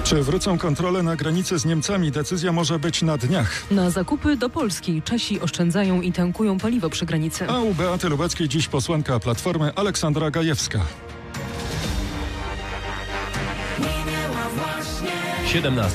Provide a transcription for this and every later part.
Czy wrócą kontrole na granicy z Niemcami? Decyzja może być na dniach. Na zakupy do Polski Czesi oszczędzają i tankują paliwo przy granicy. A u Beaty Lubeckiej dziś posłanka Platformy Aleksandra Gajewska. 17.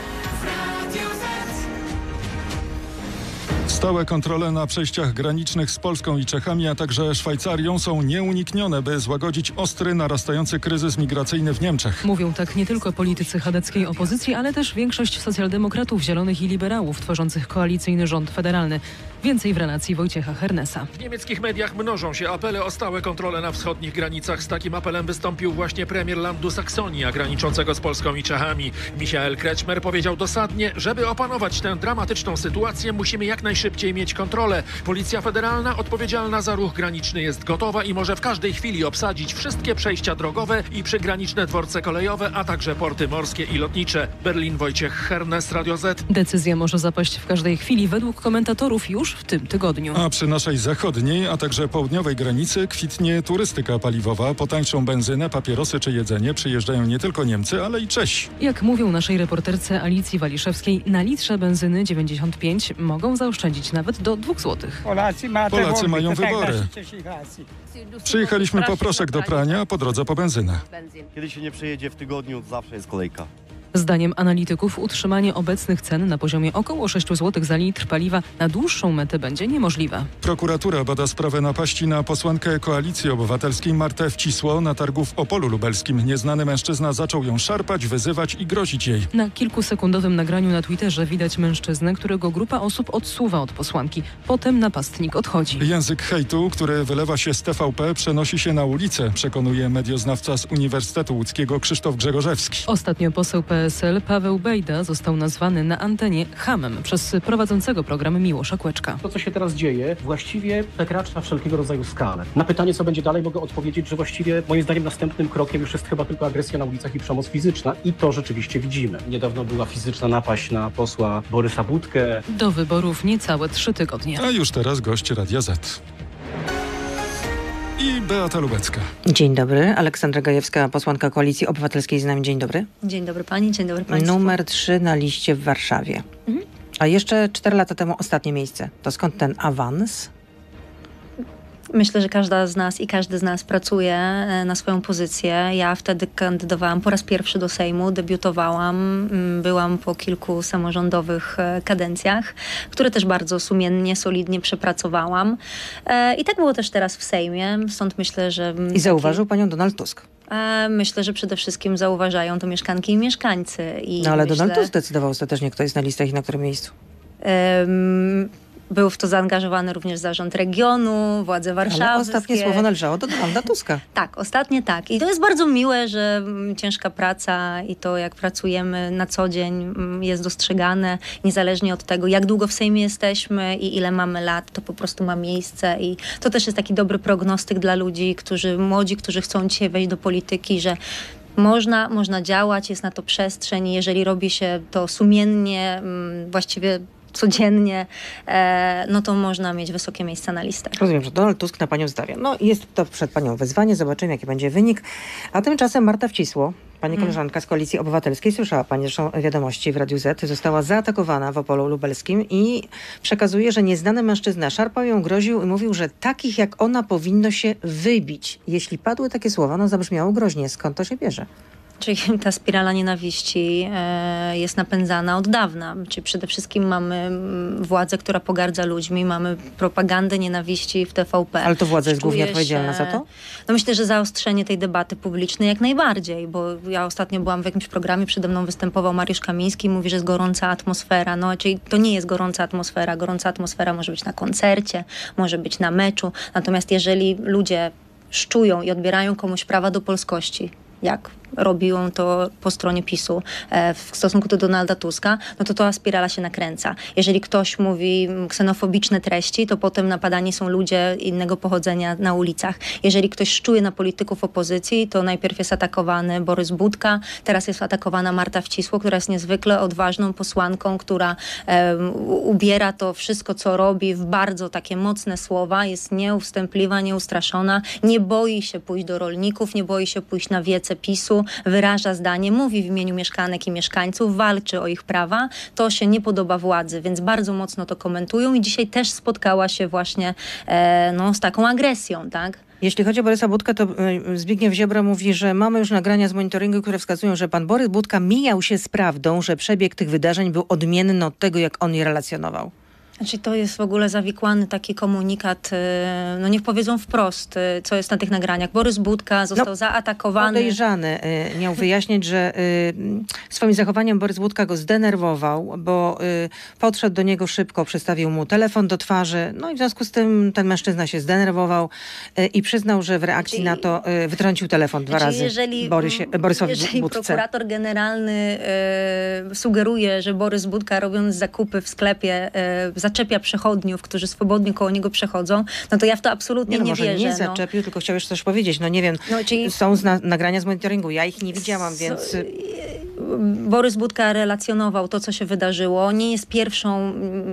Stałe kontrole na przejściach granicznych z Polską i Czechami, a także Szwajcarią są nieuniknione, by złagodzić ostry, narastający kryzys migracyjny w Niemczech. Mówią tak nie tylko politycy chadeckiej opozycji, ale też większość socjaldemokratów, zielonych i liberałów tworzących koalicyjny rząd federalny. Więcej w relacji Wojciecha Hernesa. W niemieckich mediach mnożą się apele o stałe kontrole na wschodnich granicach. Z takim apelem wystąpił właśnie premier landu Saksonii, graniczącego z Polską i Czechami. Michael Kretschmer powiedział dosadnie, żeby opanować tę dramatyczną sytuację, musimy jak najszybciej mieć kontrolę. Policja federalna odpowiedzialna za ruch graniczny jest gotowa i może w każdej chwili obsadzić wszystkie przejścia drogowe i przygraniczne dworce kolejowe, a także porty morskie i lotnicze. Berlin, Wojciech Hernes, Radio Z. Decyzja może zapaść w każdej chwili według komentatorów już w tym tygodniu. A przy naszej zachodniej, a także południowej granicy kwitnie turystyka paliwowa. Po tańszą benzynę, papierosy czy jedzenie przyjeżdżają nie tylko Niemcy, ale i Czesi. Jak mówią naszej reporterce Alicji Waliszewskiej, na litrze benzyny 95 mogą zaoszczędzić nawet do 2 zł. Polacy mają wybory. Przyjechaliśmy po proszek do prania, a po drodze po benzynę. Kiedy się nie przejedzie w tygodniu, zawsze jest kolejka. Zdaniem analityków utrzymanie obecnych cen na poziomie około 6 zł za litr paliwa na dłuższą metę będzie niemożliwe. Prokuratura bada sprawę napaści na posłankę Koalicji Obywatelskiej Martę Wcisło na targu w Opolu Lubelskim. Nieznany mężczyzna zaczął ją szarpać, wyzywać i grozić jej. Na kilkusekundowym nagraniu na Twitterze widać mężczyznę, którego grupa osób odsuwa od posłanki. Potem napastnik odchodzi. Język hejtu, który wylewa się z TVP, przenosi się na ulicę, przekonuje medioznawca z Uniwersytetu Łódzkiego Krzysztof Grzegorzewski. Ostatnio poseł PSL Paweł Bejda został nazwany na antenie chamem przez prowadzącego program Miłosza Kłeczka. To, co się teraz dzieje, właściwie przekracza wszelkiego rodzaju skalę. Na pytanie, co będzie dalej, mogę odpowiedzieć, że właściwie moim zdaniem następnym krokiem już jest chyba tylko agresja na ulicach i przemoc fizyczna. I to rzeczywiście widzimy. Niedawno była fizyczna napaść na posła Borysa Budkę. Do wyborów niecałe 3 tygodnie. A już teraz gość Radia Z. I Beata Lubecka. Dzień dobry. Aleksandra Gajewska, posłanka Koalicji Obywatelskiej z nami. Dzień dobry. Dzień dobry pani, dzień dobry państwu. Numer 3 na liście w Warszawie. A jeszcze 4 lata temu ostatnie miejsce. To skąd ten awans? Myślę, że każda z nas i każdy z nas pracuje na swoją pozycję. Ja wtedy kandydowałam po raz pierwszy do Sejmu, debiutowałam, byłam po kilku samorządowych kadencjach, które też bardzo sumiennie, solidnie przepracowałam. I tak było też teraz w Sejmie, stąd myślę, że... I zauważył panią Donald Tusk. Myślę, że przede wszystkim zauważają to mieszkanki i mieszkańcy. No ale Donald Tusk decydował ostatecznie, kto jest na listach i na którym miejscu. Był w to zaangażowany również zarząd regionu, władze warszawskie. Ale ostatnie słowo należało do Donalda Tuska. Tak, ostatnie tak. I to jest bardzo miłe, że ciężka praca i to, jak pracujemy na co dzień, jest dostrzegane. Niezależnie od tego, jak długo w Sejmie jesteśmy i ile mamy lat, to po prostu ma miejsce. I to też jest taki dobry prognostyk dla ludzi, młodzi, którzy chcą dzisiaj wejść do polityki, że można działać, jest na to przestrzeń. Jeżeli robi się to sumiennie, właściwie codziennie, no to można mieć wysokie miejsca na listach. Rozumiem, że Donald Tusk na panią stawia. No jest to przed panią wyzwanie, zobaczymy jaki będzie wynik. A tymczasem Marta Wcisło, pani koleżanka z Koalicji Obywatelskiej, słyszała pani zresztą wiadomości w Radiu Z, została zaatakowana w Opolu Lubelskim i przekazuje, że nieznany mężczyzna szarpał ją, groził i mówił, że takich jak ona powinno się wybić. Jeśli padły takie słowa, no zabrzmiało groźnie. Skąd to się bierze? Czyli ta spirala nienawiści jest napędzana od dawna. Czyli przede wszystkim mamy władzę, która pogardza ludźmi, mamy propagandę nienawiści w TVP. Ale to władza jest głównie odpowiedzialna za to? No myślę, że zaostrzenie tej debaty publicznej jak najbardziej, bo ja ostatnio byłam w jakimś programie, przede mną występował Mariusz Kamiński i mówi, że jest gorąca atmosfera. No czyli to nie jest gorąca atmosfera. Gorąca atmosfera może być na koncercie, może być na meczu. Natomiast jeżeli ludzie szczują i odbierają komuś prawa do polskości, jak robią to po stronie PiS-u w stosunku do Donalda Tuska, no to ta spirala się nakręca. Jeżeli ktoś mówi ksenofobiczne treści, to potem napadani są ludzie innego pochodzenia na ulicach. Jeżeli ktoś szczuje na polityków opozycji, to najpierw jest atakowany Borys Budka, teraz jest atakowana Marta Wcisło, która jest niezwykle odważną posłanką, która ubiera to wszystko, co robi w bardzo takie mocne słowa, jest nieustępliwa, nieustraszona, nie boi się pójść do rolników, nie boi się pójść na wiece PiS-u, miejscu, wyraża zdanie, mówi w imieniu mieszkanek i mieszkańców, walczy o ich prawa. To się nie podoba władzy, więc bardzo mocno to komentują i dzisiaj też spotkała się właśnie z taką agresją, tak? Jeśli chodzi o Borysa Budkę, to Zbigniew Ziobro mówi, że mamy już nagrania z monitoringu, które wskazują, że pan Borys Budka mijał się z prawdą, że przebieg tych wydarzeń był odmienny od tego, jak on je relacjonował. Znaczy to jest w ogóle zawikłany taki komunikat, niech powiedzą wprost, co jest na tych nagraniach. Borys Budka został zaatakowany. Podejrzany miał wyjaśnić, że swoim zachowaniem Borys Budka go zdenerwował, bo podszedł do niego szybko, przystawił mu telefon do twarzy, no i w związku z tym ten mężczyzna się zdenerwował i przyznał, że w reakcji na to wytrącił telefon dwa razy Borysowi Jeżeli Budce. prokurator generalny sugeruje, że Borys Budka, robiąc zakupy w sklepie, zaczepia przechodniów, którzy swobodnie koło niego przechodzą, no to ja w to absolutnie nie może wierzę. nie zaczepił, tylko chciał jeszcze coś powiedzieć. No nie wiem, są nagrania z monitoringu, ja ich nie widziałam, więc... Borys Budka relacjonował to, co się wydarzyło. Nie jest pierwszą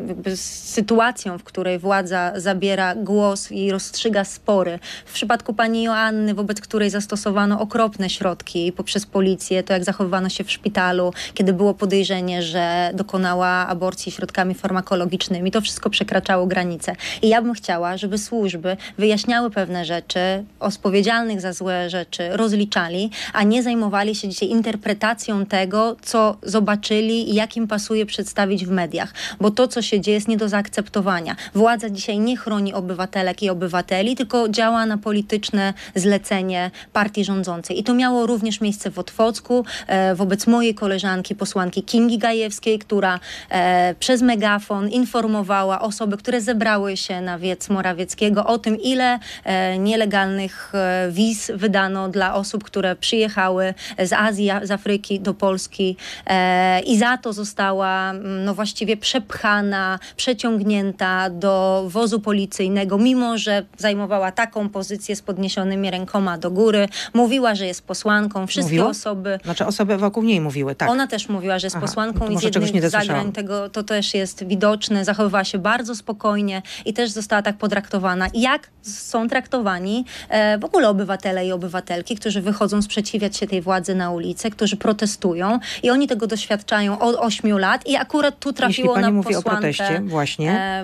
sytuacją, w której władza zabiera głos i rozstrzyga spory. W przypadku pani Joanny, wobec której zastosowano okropne środki poprzez policję, to jak zachowywano się w szpitalu, kiedy było podejrzenie, że dokonała aborcji środkami farmakologicznymi, to wszystko przekraczało granice. I ja bym chciała, żeby służby wyjaśniały pewne rzeczy, odpowiedzialnych za złe rzeczy rozliczali, a nie zajmowali się dzisiaj interpretacją tego, co zobaczyli i jak im pasuje przedstawić w mediach. Bo to, co się dzieje, jest nie do zaakceptowania. Władza dzisiaj nie chroni obywatelek i obywateli, tylko działa na polityczne zlecenie partii rządzącej. I to miało również miejsce w Otwocku wobec mojej koleżanki, posłanki Kingi Gajewskiej, która przez megafon informowała osoby, które zebrały się na wiec Morawieckiego o tym, ile nielegalnych wiz wydano dla osób, które przyjechały z Azji, z Afryki do Polski i za to została właściwie przepchana, przeciągnięta do wozu policyjnego, mimo że zajmowała taką pozycję z podniesionymi rękoma do góry. Mówiła, że jest posłanką. Wszystkie osoby... Znaczy osoby wokół niej mówiły, tak. Ona też mówiła, że jest posłanką i z może jednych zagrań to też jest widoczne. Zachowywała się bardzo spokojnie i też została tak potraktowana. Jak są traktowani w ogóle obywatele i obywatelki, którzy wychodzą sprzeciwiać się tej władzy na ulicę, którzy protestują i oni tego doświadczają od 8 lat i akurat tu trafiło Jeśli pani na mówi posłankę. o proteście, właśnie.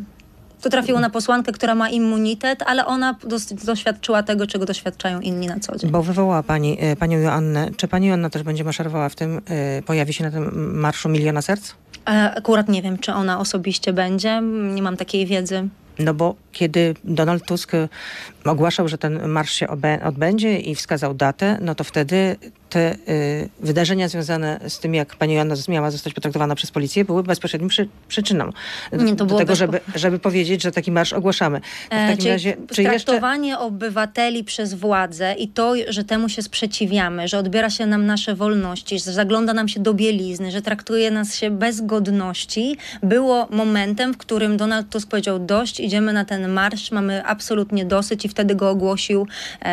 Tu trafiło na posłankę, która ma immunitet, ale ona doświadczyła tego, czego doświadczają inni na co dzień. Bo wywołała pani panią Joannę. Czy pani Joanna też będzie maszerowała w tym, pojawi się na tym marszu Miliona Serc? Akurat nie wiem, czy ona osobiście będzie. Nie mam takiej wiedzy. No bo kiedy Donald Tusk ogłaszał, że ten marsz się odbędzie i wskazał datę, no to wtedy te wydarzenia związane z tym, jak pani Joanna miała zostać potraktowana przez policję, były bezpośrednim przyczyną do tego, żeby powiedzieć, że taki marsz ogłaszamy. W takim razie, czy traktowanie obywateli przez władzę i to, że temu się sprzeciwiamy, że odbiera się nam nasze wolności, że zagląda nam się do bielizny, że traktuje nas się bez godności, było momentem, w którym Donald Tusk powiedział dość, idziemy na ten marsz, mamy absolutnie dosyć i wtedy go ogłosił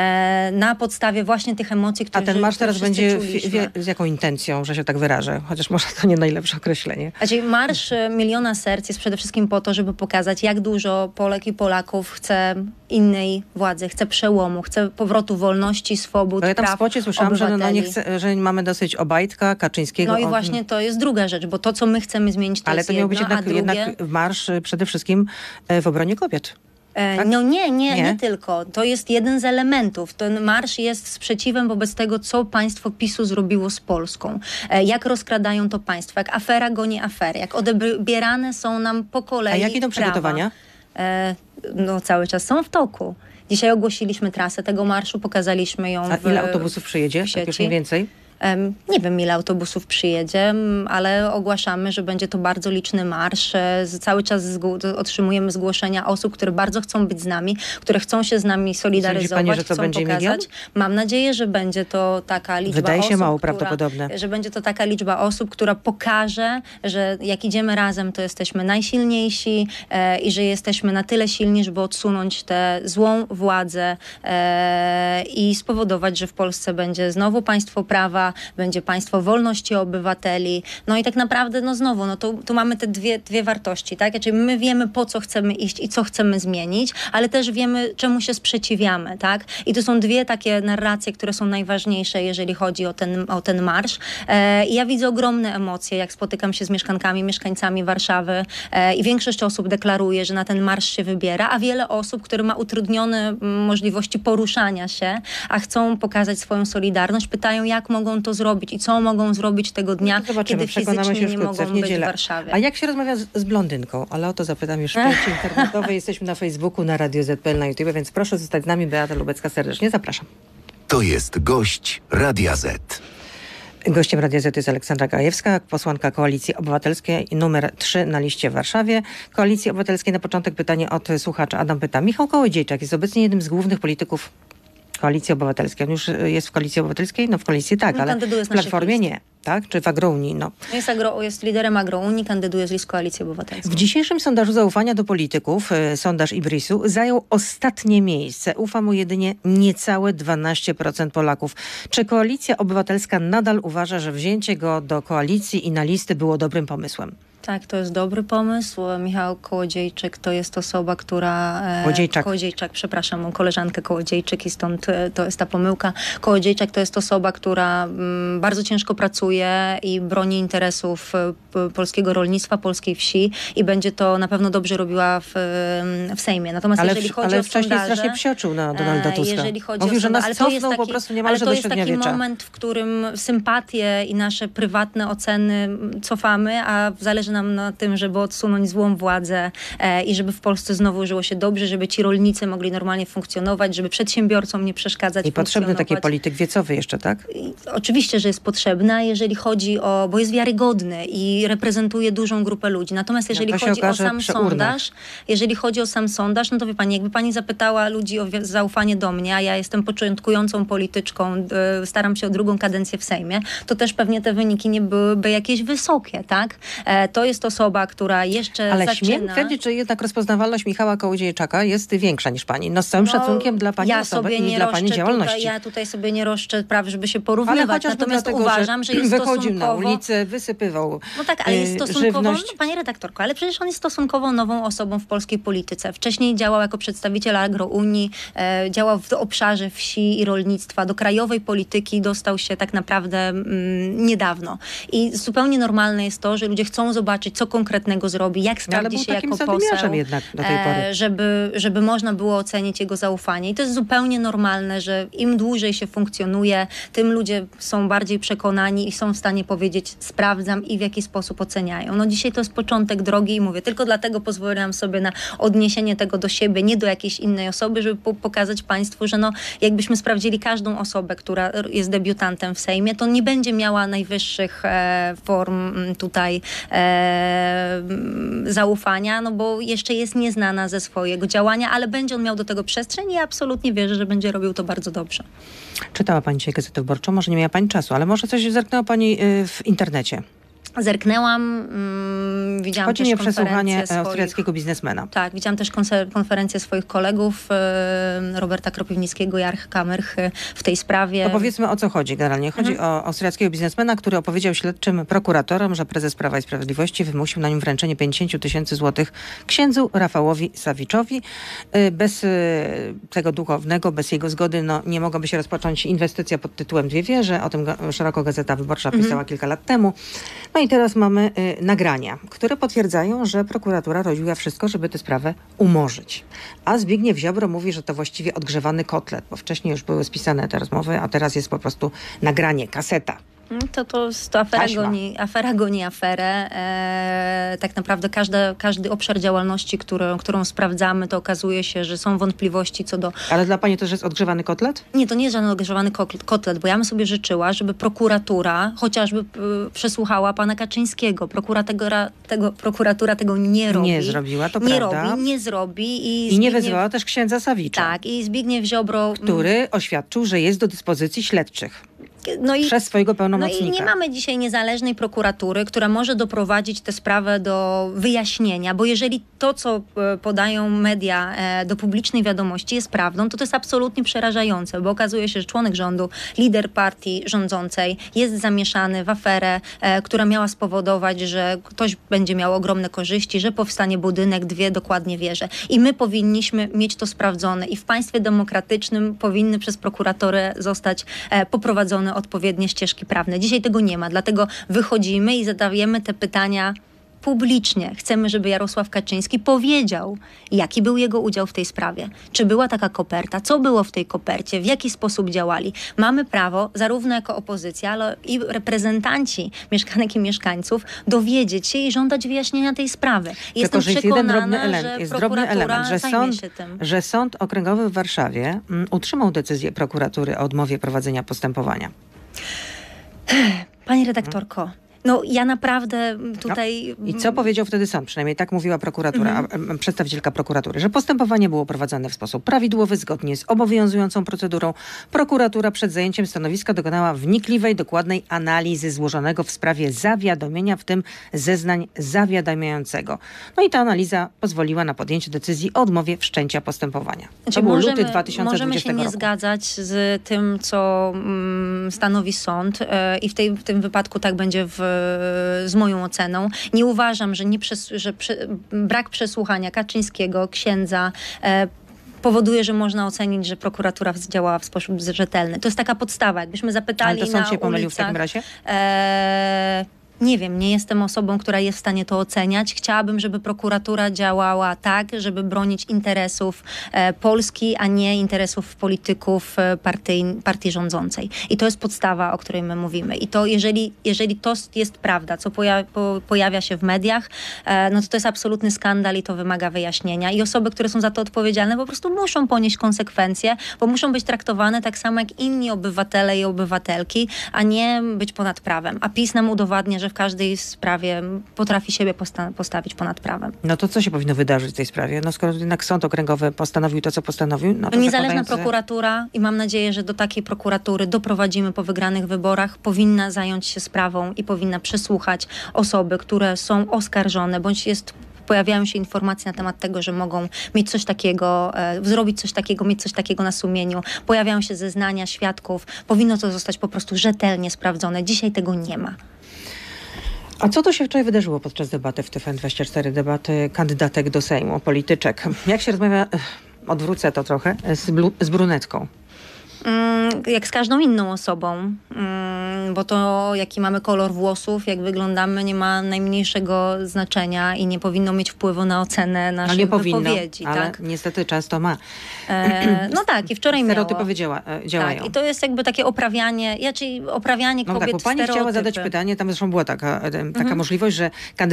na podstawie właśnie tych emocji, które A ten marsz teraz będzie czuliśmy. z jaką intencją, że się tak wyrażę? Chociaż może to nie najlepsze określenie. Znaczy, Marsz Miliona Serc jest przede wszystkim po to, żeby pokazać, jak dużo Polek i Polaków chce innej władzy, chce przełomu, chce powrotu wolności, swobód, ja tam praw w spocie słyszałam, obywateli. że mamy dosyć Obajtka, Kaczyńskiego. No i właśnie to jest druga rzecz, bo to, co my chcemy zmienić, to ale jest to miał być jedno, jednak marsz przede wszystkim w obronie kobiet. Tak? No nie tylko. To jest jeden z elementów. Ten marsz jest sprzeciwem wobec tego, co państwo PiS-u zrobiło z Polską. Jak rozkradają to państwo, jak afera goni aferę, jak odbierane są nam po kolei A jakie to przygotowania? Cały czas są w toku. Dzisiaj ogłosiliśmy trasę tego marszu, pokazaliśmy ją A ile autobusów przyjedzie? Tak już mniej więcej? Nie wiem, ile autobusów przyjedzie, ale ogłaszamy, że będzie to bardzo liczny marsz. Cały czas otrzymujemy zgłoszenia osób, które bardzo chcą być z nami, które chcą się z nami solidaryzować, Sądzi pani, że to chcą będzie pokazać. milion? Mam nadzieję, że będzie to taka liczba Wydaje się osób, mało prawdopodobne. Że będzie to taka liczba osób, która pokaże, że jak idziemy razem, to jesteśmy najsilniejsi i że jesteśmy na tyle silni, żeby odsunąć tę złą władzę i spowodować, że w Polsce będzie znowu państwo prawa, prawa, będzie państwo wolności obywateli. No i tak naprawdę, no znowu, no tu mamy te dwie wartości, tak? Czyli my wiemy, po co chcemy iść i co chcemy zmienić, ale też wiemy, czemu się sprzeciwiamy, tak? I to są dwie takie narracje, które są najważniejsze, jeżeli chodzi o ten marsz. I ja widzę ogromne emocje, jak spotykam się z mieszkańcami Warszawy i większość osób deklaruje, że na ten marsz się wybiera, a wiele osób, które ma utrudnione możliwości poruszania się, a chcą pokazać swoją solidarność, pytają, jak mogą to zrobić i co mogą zrobić tego dnia, kiedy fizycznie nie mogą być w Warszawie. A jak się rozmawia z blondynką? Ale o to zapytam już w części internetowej. Jesteśmy na Facebooku, na Radio ZPL, na YouTube, więc proszę zostać z nami. Beata Lubecka, serdecznie zapraszam. To jest gość Radia Z. Gościem Radia Z jest Aleksandra Gajewska, posłanka Koalicji Obywatelskiej, numer 3 na liście w Warszawie. Koalicji Obywatelskiej na początek pytanie od słuchacza. Adam pyta. Michał Kołodziejczak jest obecnie jednym z głównych polityków Koalicji Obywatelskiej. On już jest w Koalicji Obywatelskiej? No w Koalicji tak, ale w Platformie nie. Tak? Czy w Agrounii? No. Jest liderem Agrounii, kandyduje z list Koalicji Obywatelskiej. W dzisiejszym sondażu zaufania do polityków, sondaż Ibrisu, zajął ostatnie miejsce. Ufa mu jedynie niecałe 12% Polaków. Czy Koalicja Obywatelska nadal uważa, że wzięcie go do koalicji i na listy było dobrym pomysłem? Tak, to jest dobry pomysł. Michał Kołodziejczyk to jest osoba, która... Kołodziejczak, przepraszam, mam koleżankę Kołodziejczyk i stąd to jest ta pomyłka. Kołodziejczak to jest osoba, która bardzo ciężko pracuje i broni interesów polskiego rolnictwa, polskiej wsi i będzie to na pewno dobrze robiła w Sejmie. Natomiast jeżeli chodzi o wcześniej sondaże, strasznie psioczył na Donalda Tuska. Jeżeli chodzi Mówił, o że nas ale cofnął po prostu niemalże do średniowiecza. Ale to jest taki moment, w którym sympatie i nasze prywatne oceny cofamy, a zależy nam na tym, żeby odsunąć złą władzę i żeby w Polsce znowu żyło się dobrze, żeby ci rolnicy mogli normalnie funkcjonować, żeby przedsiębiorcom nie przeszkadzać. I potrzebny taki polityk wiecowy jeszcze, tak? Oczywiście, że jest potrzebna, jeżeli chodzi bo jest wiarygodny i reprezentuje dużą grupę ludzi. Natomiast jeżeli chodzi o sam sondaż, no to wie pani, jakby pani zapytała ludzi o zaufanie do mnie, a ja jestem początkującą polityczką, staram się o drugą kadencję w Sejmie, to też pewnie te wyniki nie byłyby jakieś wysokie, tak? To jest osoba, która jeszcze ale zaczyna... śmiem twierdzić, że jednak rozpoznawalność Michała Kołodziejczaka jest większa niż pani. No z całym szacunkiem dla pani osoby i dla pani działalności. Ja tutaj sobie nie roszczę praw, żeby się porównywać. Natomiast dlatego, uważam, że jest wychodził stosunkowo... na ulicę, wysypywał No tak, ale jest stosunkowo... żywność. No, pani redaktorko, ale przecież on jest stosunkowo nową osobą w polskiej polityce. Wcześniej działał jako przedstawiciel Agrounii, działał w obszarze wsi i rolnictwa. Do krajowej polityki dostał się tak naprawdę niedawno. I zupełnie normalne jest to, że ludzie chcą zobaczyć, co konkretnego zrobi, jak sprawdzi się jako poseł, jednak do tej pory. żeby można było ocenić jego zaufanie. I to jest zupełnie normalne, że im dłużej się funkcjonuje, tym ludzie są bardziej przekonani i są w stanie powiedzieć, sprawdzam i w jaki sposób oceniają. No dzisiaj to jest początek drogi i mówię, tylko dlatego pozwoliłam sobie na odniesienie tego do siebie, nie do jakiejś innej osoby, żeby pokazać państwu, że no, jakbyśmy sprawdzili każdą osobę, która jest debiutantem w Sejmie, to nie będzie miała najwyższych form tutaj zaufania, no bo jeszcze jest nieznana ze swojego działania, ale będzie on miał do tego przestrzeń i ja absolutnie wierzę, że będzie robił to bardzo dobrze. Czytała pani dzisiaj Gazetę Wyborczą, może nie miała pani czasu, ale może coś zerknęła pani w internecie. Zerknęłam, widziałam Chodzi też mi o przesłuchanie konferencję austriackiego biznesmena. Tak, widziałam też konferencję swoich kolegów, Roberta Kropiwnickiego i Arch Kamerch w tej sprawie. To powiedzmy, o co chodzi generalnie. Chodzi o austriackiego biznesmena, który opowiedział śledczym prokuratorom, że prezes Prawa i Sprawiedliwości wymusił na nim wręczenie 50 000 złotych księdzu Rafałowi Sawiczowi. Bez tego duchownego, bez jego zgody nie mogłaby się rozpocząć inwestycja pod tytułem Dwie Wieże. O tym szeroko Gazeta Wyborcza pisała kilka lat temu. No i teraz mamy nagrania, które potwierdzają, że prokuratura robiła wszystko, żeby tę sprawę umorzyć. A Zbigniew Ziobro mówi, że to właściwie odgrzewany kotlet, bo wcześniej już były spisane te rozmowy, a teraz jest po prostu nagranie, kaseta. To jest afera goni aferę. Tak naprawdę każdy obszar działalności, którą sprawdzamy, to okazuje się, że są wątpliwości co do... Ale dla pani to jest odgrzewany kotlet? Nie, to nie jest żaden odgrzewany kotlet, bo ja bym sobie życzyła, żeby prokuratura chociażby przesłuchała pana Kaczyńskiego. Prokuratura tego nie robi. Nie zrobiła, to prawda. Nie zrobi. I nie wezwała też księdza Sawicza. Tak, i Zbigniew Ziobro... Który oświadczył, że jest do dyspozycji śledczych. przez swojego No pełnomocnika. i nie mamy dzisiaj niezależnej prokuratury, która może doprowadzić tę sprawę do wyjaśnienia, bo jeżeli to, co podają media do publicznej wiadomości jest prawdą, to jest absolutnie przerażające, bo okazuje się, że członek rządu, lider partii rządzącej jest zamieszany w aferę, która miała spowodować, że ktoś będzie miał ogromne korzyści, że powstanie budynek, 2 dokładnie wieże. I my powinniśmy mieć to sprawdzone i w państwie demokratycznym powinny przez prokuratorę zostać poprowadzone odpowiednie ścieżki prawne. Dzisiaj tego nie ma, dlatego wychodzimy i zadajemy te pytania publicznie. Chcemy, żeby Jarosław Kaczyński powiedział, jaki był jego udział w tej sprawie. Czy była taka koperta? Co było w tej kopercie? W jaki sposób działali? Mamy prawo, zarówno jako opozycja, ale i reprezentanci mieszkanek i mieszkańców, dowiedzieć się i żądać wyjaśnienia tej sprawy. Jestem Tylko, że jest jeden drobny przekonana, element, że jest drobny prokuratura element, zajmie się tym. że Sąd Okręgowy w Warszawie utrzymał decyzję prokuratury o odmowie prowadzenia postępowania. Pani redaktorko, no ja naprawdę tutaj... I co powiedział wtedy sąd? Przynajmniej tak mówiła prokuratura, przedstawicielka prokuratury, że postępowanie było prowadzone w sposób prawidłowy, zgodnie z obowiązującą procedurą. Prokuratura przed zajęciem stanowiska dokonała wnikliwej, dokładnej analizy złożonego w sprawie zawiadomienia, w tym zeznań zawiadamiającego. No i ta analiza pozwoliła na podjęcie decyzji o odmowie wszczęcia postępowania. To był luty 2020 Możemy się nie roku. zgadzać z tym, co stanowi sąd i w tym wypadku tak będzie z moją oceną. Nie uważam, że brak przesłuchania Kaczyńskiego, księdza, powoduje, że można ocenić, że prokuratura działała w sposób rzetelny. To jest taka podstawa. Jakbyśmy zapytali Ale to sąd się pomylił w takim razie? Nie wiem, nie jestem osobą, która jest w stanie to oceniać. Chciałabym, żeby prokuratura działała tak, żeby bronić interesów Polski, a nie interesów polityków partii rządzącej. I to jest podstawa, o której my mówimy. I to, jeżeli to jest prawda, co pojawia się w mediach, no to jest absolutny skandal i to wymaga wyjaśnienia. I osoby, które są za to odpowiedzialne, po prostu muszą ponieść konsekwencje, bo muszą być traktowane tak samo jak inni obywatele i obywatelki, a nie być ponad prawem. A PiS nam udowadnia, że w każdej sprawie potrafi siebie postawić ponad prawem. No to co się powinno wydarzyć w tej sprawie? No skoro jednak Sąd Okręgowy postanowił to, co postanowił, no to niezależna prokuratura i mam nadzieję, że do takiej prokuratury doprowadzimy po wygranych wyborach, powinna zająć się sprawą i powinna przesłuchać osoby, które są oskarżone, bądź pojawiają się informacje na temat tego, że mogą mieć coś takiego, zrobić coś takiego, mieć coś takiego na sumieniu. Pojawiają się zeznania świadków. Powinno to zostać po prostu rzetelnie sprawdzone. Dzisiaj tego nie ma. A co to się wczoraj wydarzyło podczas debaty w TVN24, debaty kandydatek do Sejmu, polityczek? Jak się rozmawia, odwrócę to trochę, z brunetką? Jak z każdą inną osobą, bo to jaki mamy kolor włosów, jak wyglądamy, nie ma najmniejszego znaczenia i nie powinno mieć wpływu na ocenę naszych wypowiedzi. Ale tak? niestety często ma. No tak, i wczoraj miało. Stereotypowy działają. Tak, i to jest jakby takie oprawianie kobiet tak, bo pani chciała zadać pytanie, tam zresztą była taka możliwość, że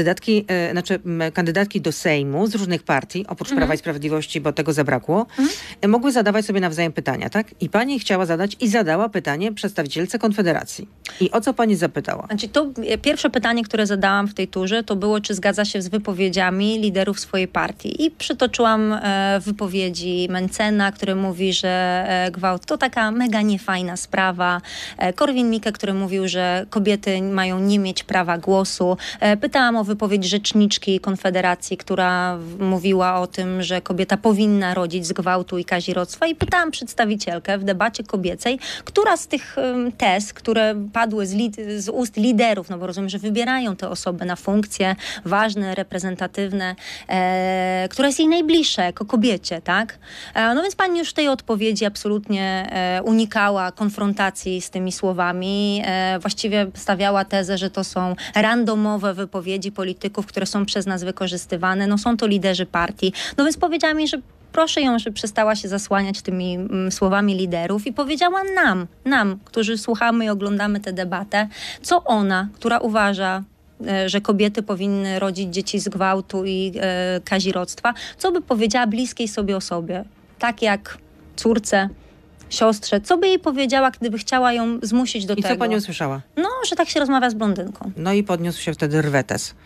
kandydatki do Sejmu z różnych partii, oprócz Prawa i Sprawiedliwości, bo tego zabrakło, mogły zadawać sobie nawzajem pytania, tak? I pani chciała zadać i zadała pytanie przedstawicielce Konfederacji. I o co pani zapytała? Znaczy, to pierwsze pytanie, które zadałam w tej turze, to było, czy zgadza się z wypowiedziami liderów swojej partii. I przytoczyłam wypowiedzi Mencena, który mówi, że gwałt to taka mega niefajna sprawa. Korwin-Mikke, który mówił, że kobiety mają nie mieć prawa głosu. Pytałam o wypowiedź rzeczniczki Konfederacji, która mówiła o tym, że kobieta powinna rodzić z gwałtu i kazirodztwa. I pytałam przedstawicielkę w debacie kobiecej, która z tych tez, które padły z ust liderów, no bo rozumiem, że wybierają te osoby na funkcje ważne, reprezentatywne, która jest jej najbliższa jako kobiecie, tak? No więc pani już w tej odpowiedzi absolutnie unikała konfrontacji z tymi słowami. Właściwie stawiała tezę, że to są randomowe wypowiedzi polityków, które są przez nas wykorzystywane. No są to liderzy partii. No więc powiedziała mi, że proszę ją, żeby przestała się zasłaniać tymi słowami liderów i powiedziała nam, którzy słuchamy i oglądamy tę debatę, co ona, która uważa, że kobiety powinny rodzić dzieci z gwałtu i kazirodztwa, co by powiedziała bliskiej sobie osobie, tak jak córce, siostrze, co by jej powiedziała, gdyby chciała ją zmusić do tego. I co pani usłyszała? No, że tak się rozmawia z blondynką. No i podniósł się wtedy rwetes.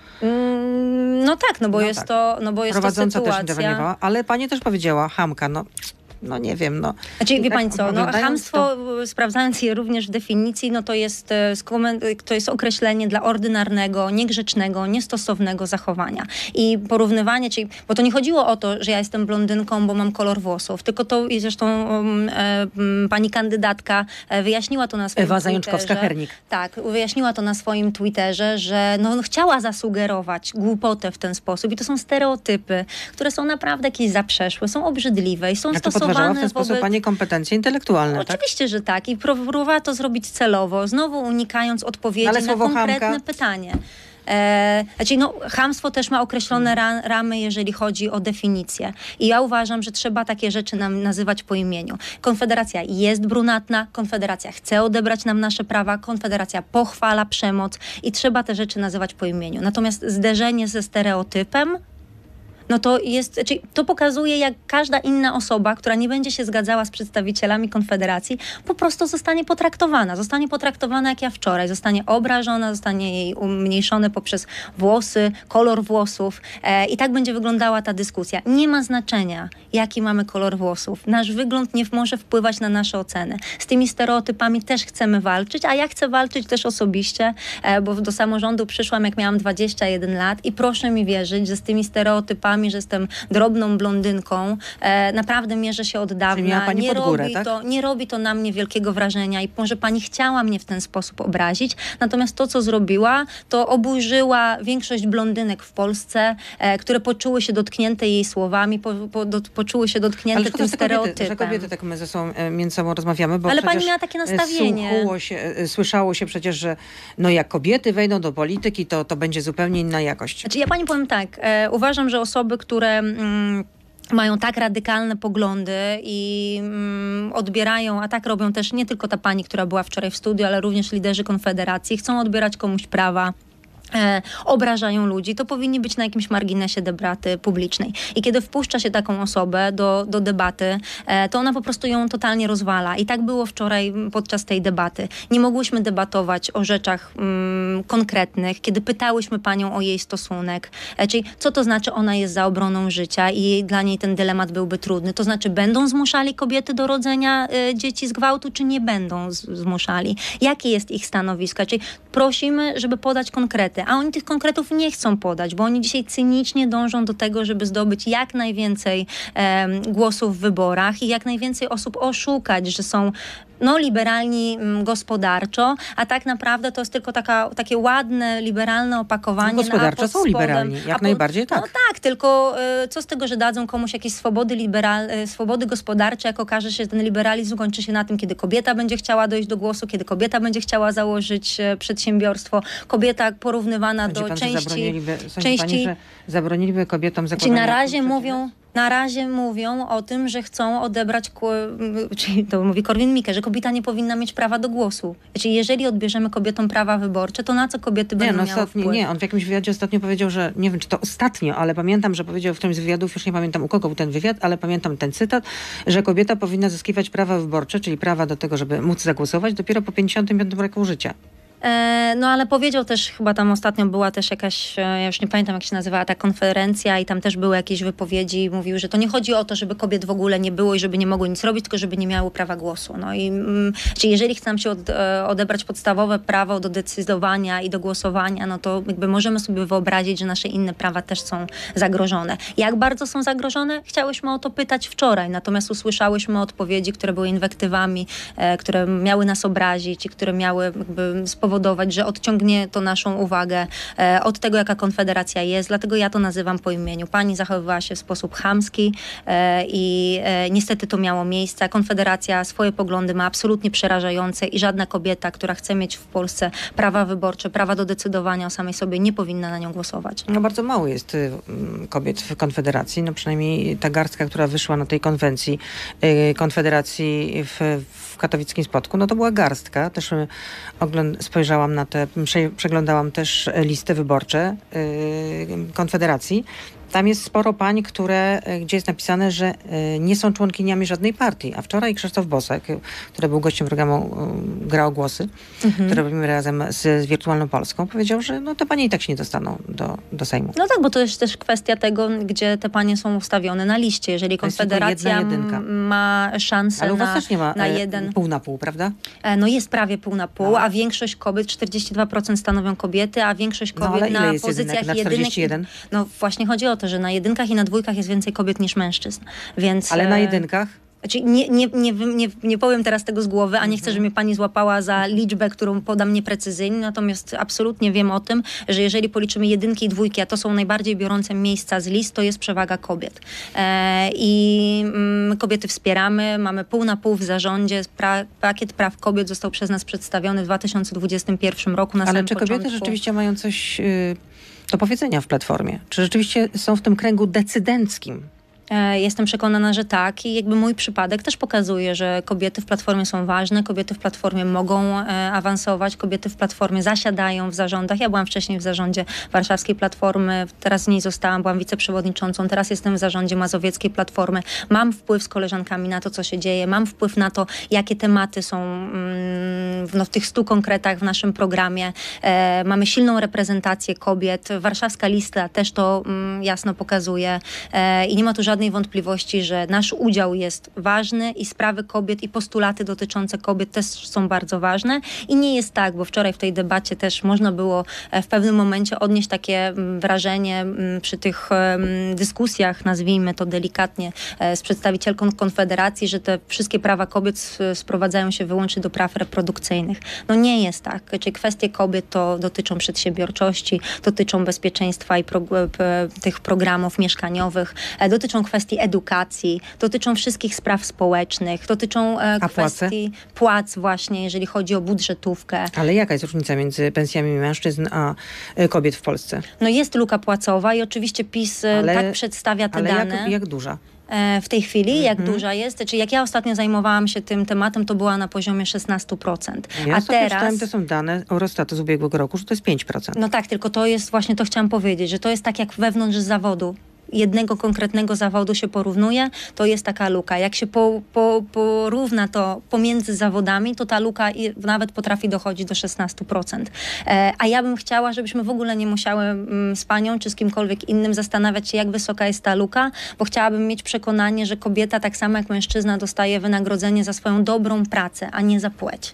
No tak, bo jest to sytuacja. Prowadząca też interweniowała, ale pani też powiedziała, chamka, no nie wiem, no. Znaczy, wie tak pani co, no, oglądając chamstwo, sprawdzając je również w definicji, no to jest określenie dla ordynarnego, niegrzecznego, niestosownego zachowania. I porównywanie, czyli, bo to nie chodziło o to, że ja jestem blondynką, bo mam kolor włosów, tylko to i zresztą pani kandydatka wyjaśniła to na swoim Ewa Twitterze. Zajączkowska-Hernik. Tak, wyjaśniła to na swoim Twitterze, że no, chciała zasugerować głupotę w ten sposób i to są stereotypy, które są naprawdę jakieś zaprzeszłe, są obrzydliwe i są Ja to stosowane podważała w ten sposób wobec... pani kompetencje intelektualne, tak? Oczywiście, że tak. I próbowała to zrobić celowo, znowu unikając odpowiedzi Ale na słowo konkretne chamka? pytanie. Chamstwo też ma określone ramy, jeżeli chodzi o definicję. I ja uważam, że trzeba takie rzeczy nam nazywać po imieniu. Konfederacja jest brunatna, Konfederacja chce odebrać nam nasze prawa, Konfederacja pochwala przemoc i trzeba te rzeczy nazywać po imieniu. Natomiast zderzenie ze stereotypem, no to jest, czyli to pokazuje, jak każda inna osoba, która nie będzie się zgadzała z przedstawicielami Konfederacji, po prostu zostanie potraktowana. Zostanie potraktowana jak ja wczoraj. Zostanie obrażona, zostanie jej umniejszone poprzez włosy, kolor włosów i tak będzie wyglądała ta dyskusja. Nie ma znaczenia, jaki mamy kolor włosów. Nasz wygląd nie może wpływać na nasze oceny. Z tymi stereotypami też chcemy walczyć, a ja chcę walczyć też osobiście, bo do samorządu przyszłam, jak miałam 21 lat i proszę mi wierzyć, że z tymi stereotypami, że jestem drobną blondynką, naprawdę mierzę się od dawna. Czyli miała pani pod górę, tak? Nie robi to na mnie wielkiego wrażenia i może pani chciała mnie w ten sposób obrazić, natomiast to, co zrobiła, to oburzyła większość blondynek w Polsce, które poczuły się dotknięte jej słowami, poczuły się dotknięte tym stereotypem. Że kobiety tak my ze sobą, między sobą rozmawiamy, bo ale przecież pani miała takie nastawienie. Słyszało się przecież, że no jak kobiety wejdą do polityki, to będzie zupełnie inna jakość. Znaczy, ja pani powiem tak, uważam, że osoby, które mają tak radykalne poglądy i odbierają, a tak robią też nie tylko ta pani, która była wczoraj w studiu, ale również liderzy Konfederacji, chcą odbierać komuś prawa, obrażają ludzi, to powinni być na jakimś marginesie debaty publicznej. I kiedy wpuszcza się taką osobę do debaty, to ona po prostu ją totalnie rozwala. I tak było wczoraj podczas tej debaty. Nie mogłyśmy debatować o rzeczach konkretnych, kiedy pytałyśmy panią o jej stosunek. Czyli co to znaczy, ona jest za obroną życia i dla niej ten dylemat byłby trudny. To znaczy, będą zmuszali kobiety do rodzenia dzieci z gwałtu, czy nie będą zmuszali? Jakie jest ich stanowisko? Czyli prosimy, żeby podać konkrety. A oni tych konkretów nie chcą podać, bo oni dzisiaj cynicznie dążą do tego, żeby zdobyć jak najwięcej głosów w wyborach i jak najwięcej osób oszukać, że są liberalni gospodarczo, a tak naprawdę to jest tylko takie ładne, liberalne opakowanie. Gospodarczo są liberalni, jak najbardziej tak. No tak, tylko co z tego, że dadzą komuś jakieś swobody gospodarcze, jak okaże się, że ten liberalizm kończy się na tym, kiedy kobieta będzie chciała dojść do głosu, kiedy kobieta będzie chciała założyć przedsiębiorstwo, kobieta porównywana do części... Pani, że zabroniliby kobietom zakładania... Czyli na razie mówią o tym, że chcą odebrać, czyli to mówi Korwin-Mikke, że kobieta nie powinna mieć prawa do głosu. Czyli jeżeli odbierzemy kobietom prawa wyborcze, to na co kobiety będą miały wpływ? Nie, on w jakimś wywiadzie ostatnio powiedział, że, nie wiem czy to ostatnio, ale pamiętam, że powiedział w którymś z wywiadów, już nie pamiętam u kogo był ten wywiad, ale pamiętam ten cytat, że kobieta powinna zyskiwać prawa wyborcze, czyli prawa do tego, żeby móc zagłosować dopiero po 55 roku życia. Ale powiedział też, chyba tam ostatnio była też jakaś, ja już nie pamiętam jak się nazywała ta konferencja i tam też były jakieś wypowiedzi i mówił, że to nie chodzi o to, żeby kobiet w ogóle nie było i żeby nie mogły nic robić, tylko żeby nie miały prawa głosu. No i czyli jeżeli chce nam się odebrać podstawowe prawo do decydowania i do głosowania, no to jakby możemy sobie wyobrazić, że nasze inne prawa też są zagrożone. Jak bardzo są zagrożone? Chciałyśmy o to pytać wczoraj, natomiast usłyszałyśmy odpowiedzi, które były inwektywami, które miały nas obrazić i które miały jakby spowodować, że odciągnie to naszą uwagę od tego, jaka Konfederacja jest. Dlatego ja to nazywam po imieniu. Pani zachowywała się w sposób chamski i niestety to miało miejsce. Konfederacja swoje poglądy ma absolutnie przerażające i żadna kobieta, która chce mieć w Polsce prawa wyborcze, prawa do decydowania o samej sobie, nie powinna na nią głosować. No bardzo mało jest kobiet w Konfederacji. No przynajmniej ta garstka, która wyszła na tej konwencji Konfederacji w katowickim Spodku, no to była garstka. Też przeglądałam też listy wyborcze Konfederacji. Tam jest sporo pań, gdzie jest napisane, że nie są członkiniami żadnej partii. A wczoraj Krzysztof Bosak, który był gościem programu Gra o Głosy, który robimy razem z Wirtualną Polską, powiedział, że te panie i tak się nie dostaną do Sejmu. No tak, bo to jest też kwestia tego, gdzie te panie są ustawione na liście. Jeżeli Konfederacja ma szansę ale u was też nie ma na jeden... pół na pół, prawda? No jest prawie pół na pół, a większość kobiet, 42% stanowią kobiety, a większość kobiet ale ile na jest pozycjach na 41? No właśnie chodzi o to, że na jedynkach i na dwójkach jest więcej kobiet niż mężczyzn. Więc, ale na jedynkach? Znaczy nie powiem teraz tego z głowy, a nie chcę, żeby mnie pani złapała za liczbę, którą podam nieprecyzyjnie, natomiast absolutnie wiem o tym, że jeżeli policzymy jedynki i dwójki, a to są najbardziej biorące miejsca z list, to jest przewaga kobiet. I kobiety wspieramy, mamy pół na pół w zarządzie. Pakiet praw kobiet został przez nas przedstawiony w 2021 roku na samym początku. Ale czy kobiety rzeczywiście mają coś do powiedzenia w Platformie? Czy rzeczywiście są w tym kręgu decydenckim? Jestem przekonana, że tak i jakby mój przypadek też pokazuje, że kobiety w Platformie są ważne, kobiety w Platformie mogą awansować, kobiety w Platformie zasiadają w zarządach. Ja byłam wcześniej w zarządzie Warszawskiej Platformy, teraz w niej zostałam, byłam wiceprzewodniczącą, teraz jestem w zarządzie Mazowieckiej Platformy. Mam wpływ z koleżankami na to, co się dzieje, mam wpływ na to, jakie tematy są w tych 100 konkretach w naszym programie. Mamy silną reprezentację kobiet. Warszawska lista też to jasno pokazuje i nie ma tu żadnej wątpliwości, że nasz udział jest ważny i sprawy kobiet i postulaty dotyczące kobiet też są bardzo ważne. I nie jest tak, bo wczoraj w tej debacie też można było w pewnym momencie odnieść takie wrażenie przy tych dyskusjach, nazwijmy to delikatnie, z przedstawicielką Konfederacji, że te wszystkie prawa kobiet sprowadzają się wyłącznie do praw reprodukcyjnych. No nie jest tak. Czyli kwestie kobiet to dotyczą przedsiębiorczości, dotyczą bezpieczeństwa i tych programów mieszkaniowych, dotyczą kwestii edukacji, dotyczą wszystkich spraw społecznych, dotyczą kwestii płac właśnie, jeżeli chodzi o budżetówkę. Ale jaka jest różnica między pensjami mężczyzn a kobiet w Polsce? No jest luka płacowa i oczywiście PiS tak przedstawia te dane. Ale jak duża? W tej chwili, jak duża jest? Czyli jak ja ostatnio zajmowałam się tym tematem, to była na poziomie 16%. A teraz... To są dane Eurostatu z ubiegłego roku, że to jest 5%. No tak, tylko to jest właśnie, to chciałam powiedzieć, że to jest tak jak wewnątrz zawodu. Jednego konkretnego zawodu się porównuje, to jest taka luka. Jak się porówna to pomiędzy zawodami, to ta luka nawet potrafi dochodzić do 16%. A ja bym chciała, żebyśmy w ogóle nie musiały z panią czy z kimkolwiek innym zastanawiać się, jak wysoka jest ta luka, bo chciałabym mieć przekonanie, że kobieta tak samo jak mężczyzna dostaje wynagrodzenie za swoją dobrą pracę, a nie za płeć.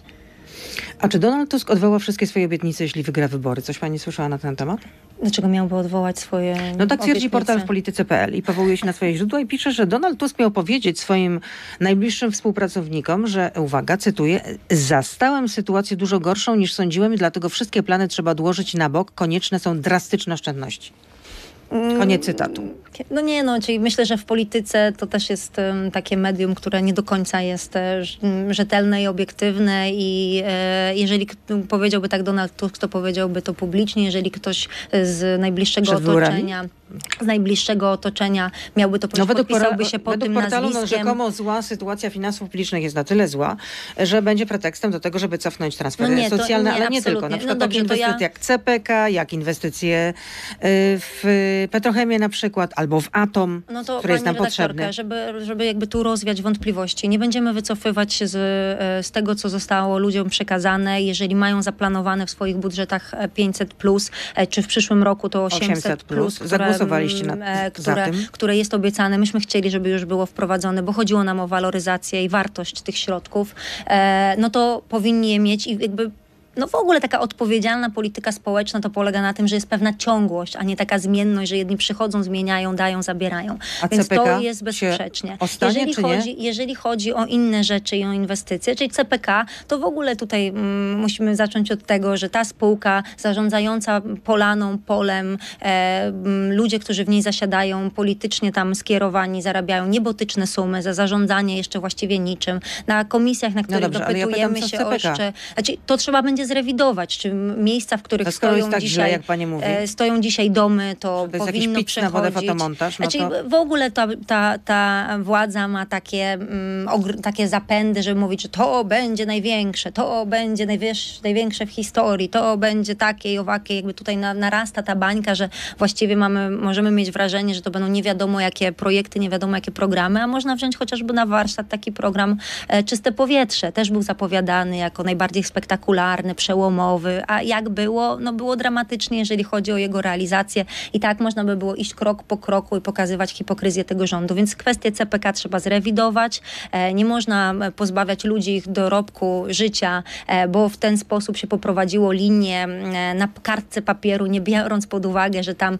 A czy Donald Tusk odwoła wszystkie swoje obietnice, jeśli wygra wybory? Coś pani słyszała na ten temat? Dlaczego miałby odwołać swoje No tak twierdzi obietnice? portal w polityce.pl i powołuje się na swoje źródła i pisze, że Donald Tusk miał powiedzieć swoim najbliższym współpracownikom, że, uwaga, cytuję, zastałem sytuację dużo gorszą niż sądziłem i dlatego wszystkie plany trzeba odłożyć na bok. Konieczne są drastyczne oszczędności. Koniec cytatu. No nie, czyli myślę, że w polityce to też jest takie medium, które nie do końca jest rzetelne i obiektywne i jeżeli powiedziałby tak Donald Tusk, to powiedziałby to publicznie. Jeżeli ktoś z najbliższego otoczenia miałby to powiedzieć, podpisałby się pod tym nazwiskiem. Według portalu rzekomo zła sytuacja finansów publicznych jest na tyle zła, że będzie pretekstem do tego, żeby cofnąć transfery socjalne, ale nie tylko. Na przykład takie inwestycje jak CPK, jak inwestycje w petrochemię na przykład, albo w atom, który jest nam potrzebny. Żeby jakby tu rozwiać wątpliwości. Nie będziemy wycofywać się z tego, co zostało ludziom przekazane. Jeżeli mają zaplanowane w swoich budżetach 500+, czy w przyszłym roku to 800+, zagłosowaliście za tym, które jest obiecane. Myśmy chcieli, żeby już było wprowadzone, bo chodziło nam o waloryzację i wartość tych środków. No to powinni je mieć i jakby w ogóle taka odpowiedzialna polityka społeczna to polega na tym, że jest pewna ciągłość, a nie taka zmienność, że jedni przychodzą, zmieniają, dają, zabierają. Więc CPK to jest bezsprzecznie. Jeżeli chodzi o inne rzeczy i o inwestycje, czyli CPK, to w ogóle tutaj musimy zacząć od tego, że ta spółka zarządzająca polem, ludzie, którzy w niej zasiadają, politycznie tam skierowani, zarabiają niebotyczne sumy za zarządzanie jeszcze właściwie niczym. Na komisjach, na których dopytujemy się o jeszcze... to trzeba będzie należy zrewidować, czy miejsca, w których skoro jest stoją tak dzisiaj, źle, jak pani mówi, stoją dzisiaj domy, to jest jakiś powinno pic na wodę, przechodzić. fotomontaż, no Znaczy, to... w ogóle ta władza ma takie zapędy, żeby mówić, że to będzie największe, to będzie największe w historii, to będzie takie i owakie. Jakby tutaj narasta ta bańka, że właściwie możemy mieć wrażenie, że to będą nie wiadomo jakie projekty, nie wiadomo jakie programy, a można wziąć chociażby na warsztat taki program Czyste Powietrze. Też był zapowiadany jako najbardziej spektakularny, przełomowy, a jak było? No było dramatycznie, jeżeli chodzi o jego realizację i tak można by było iść krok po kroku i pokazywać hipokryzję tego rządu. Więc kwestię CPK trzeba zrewidować. Nie można pozbawiać ludzi ich dorobku życia, bo w ten sposób się poprowadziło linię na kartce papieru, nie biorąc pod uwagę, że tam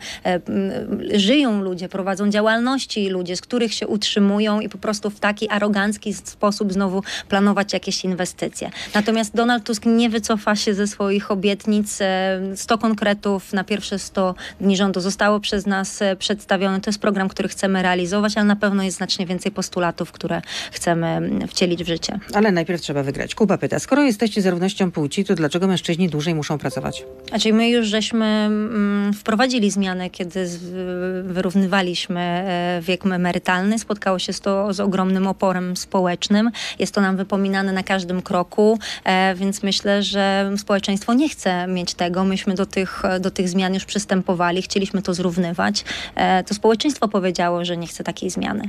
żyją ludzie, prowadzą działalności ludzie, z których się utrzymują i po prostu w taki arogancki sposób znowu planować jakieś inwestycje. Natomiast Donald Tusk nie wycofa się ze swoich obietnic. 100 konkretów na pierwsze 100 dni rządu zostało przez nas przedstawione. To jest program, który chcemy realizować, ale na pewno jest znacznie więcej postulatów, które chcemy wcielić w życie. Ale najpierw trzeba wygrać. Kuba pyta, skoro jesteście za równością płci, to dlaczego mężczyźni dłużej muszą pracować? Znaczy my już żeśmy wprowadzili zmianę, kiedy wyrównywaliśmy wiek emerytalny. Spotkało się to z ogromnym oporem społecznym. Jest to nam wypominane na każdym kroku, więc myślę, że społeczeństwo nie chce mieć tego. Myśmy do tych zmian już przystępowali, chcieliśmy to zrównywać. To społeczeństwo powiedziało, że nie chce takiej zmiany.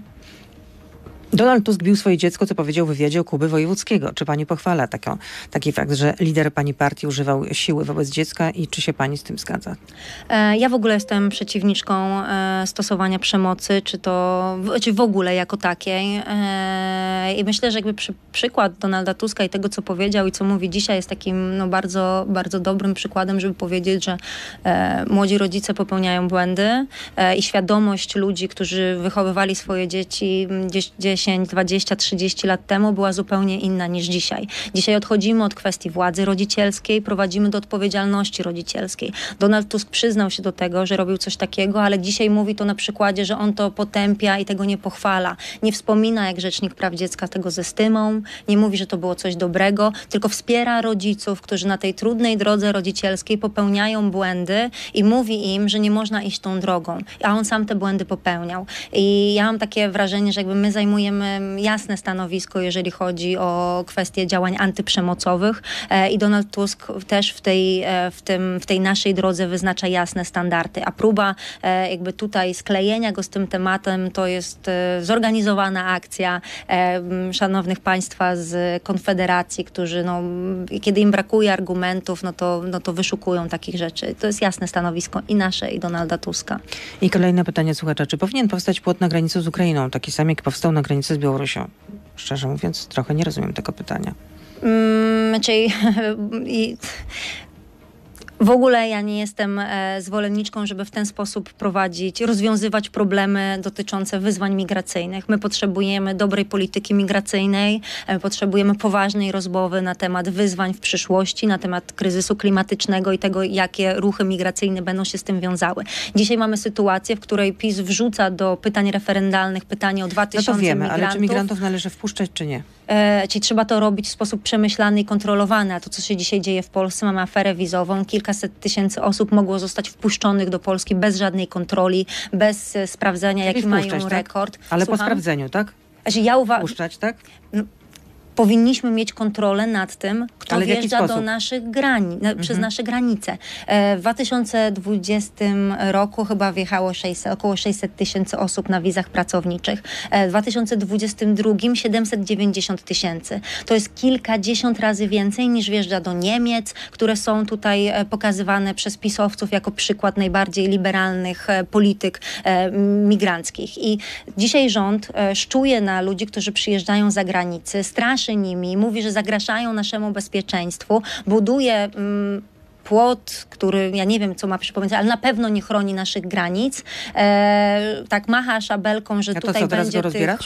Donald Tusk bił swoje dziecko, co powiedział w wywiadzie u Kuby Wojewódzkiego. Czy pani pochwala taki fakt, że lider pani partii używał siły wobec dziecka i czy się pani z tym zgadza? Ja w ogóle jestem przeciwniczką stosowania przemocy, czy w ogóle jako takiej. I myślę, że jakby przykład Donalda Tuska i tego, co powiedział i co mówi dzisiaj, jest takim bardzo, bardzo dobrym przykładem, żeby powiedzieć, że młodzi rodzice popełniają błędy i świadomość ludzi, którzy wychowywali swoje dzieci 10, 20, 30 lat temu była zupełnie inna niż dzisiaj. Dzisiaj odchodzimy od kwestii władzy rodzicielskiej, prowadzimy do odpowiedzialności rodzicielskiej. Donald Tusk przyznał się do tego, że robił coś takiego, ale dzisiaj mówi to na przykładzie, że on to potępia i tego nie pochwala. Nie wspomina jak Rzecznik Praw Dziecka tego ze stymą, nie mówi, że to było coś dobrego, tylko wspiera rodziców, którzy na tej trudnej drodze rodzicielskiej popełniają błędy i mówi im, że nie można iść tą drogą. A on sam te błędy popełniał. I ja mam takie wrażenie, że jakby my zajmujemy jasne stanowisko, jeżeli chodzi o kwestie działań antyprzemocowych i Donald Tusk też w tej naszej drodze wyznacza jasne standardy. A próba jakby tutaj sklejenia go z tym tematem to jest zorganizowana akcja szanownych państwa z Konfederacji, którzy kiedy im brakuje argumentów, no to wyszukują takich rzeczy. To jest jasne stanowisko i nasze, i Donalda Tuska. I kolejne pytanie słuchacza. Czy powinien powstać płot na granicy z Ukrainą, taki sam jak powstał na granicy z Białorusią? Szczerze mówiąc, trochę nie rozumiem tego pytania. W ogóle ja nie jestem zwolenniczką, żeby w ten sposób rozwiązywać problemy dotyczące wyzwań migracyjnych. My potrzebujemy dobrej polityki migracyjnej, potrzebujemy poważnej rozmowy na temat wyzwań w przyszłości, na temat kryzysu klimatycznego i tego, jakie ruchy migracyjne będą się z tym wiązały. Dzisiaj mamy sytuację, w której PiS wrzuca do pytań referendalnych pytanie o 2000 no to wiemy, migrantów. ale czy migrantów należy wpuszczać, czy nie? Czyli trzeba to robić w sposób przemyślany i kontrolowany. A to, co się dzisiaj dzieje w Polsce, mamy aferę wizową. Kilkaset tysięcy osób mogło zostać wpuszczonych do Polski bez żadnej kontroli, bez sprawdzenia, jaki mają rekord. Tak? Ale po sprawdzeniu, tak? Wpuszczać, tak? Powinniśmy mieć kontrolę nad tym, kto wjeżdża do naszych granic, przez nasze granice. W 2020 roku chyba wjechało około 600 tysięcy osób na wizach pracowniczych. W 2022 790 tysięcy. To jest kilkadziesiąt razy więcej niż wjeżdża do Niemiec, które są tutaj pokazywane przez pisowców jako przykład najbardziej liberalnych polityk migranckich. I dzisiaj rząd szczuje na ludzi, którzy przyjeżdżają za granicę, straszy nimi, mówi, że zagrażają naszemu bezpieczeństwu, buduje płot, który, ja nie wiem, co ma przypominać, ale na pewno nie chroni naszych granic. Tak macha szabelką, że A to tutaj co, teraz będzie go rozbierać?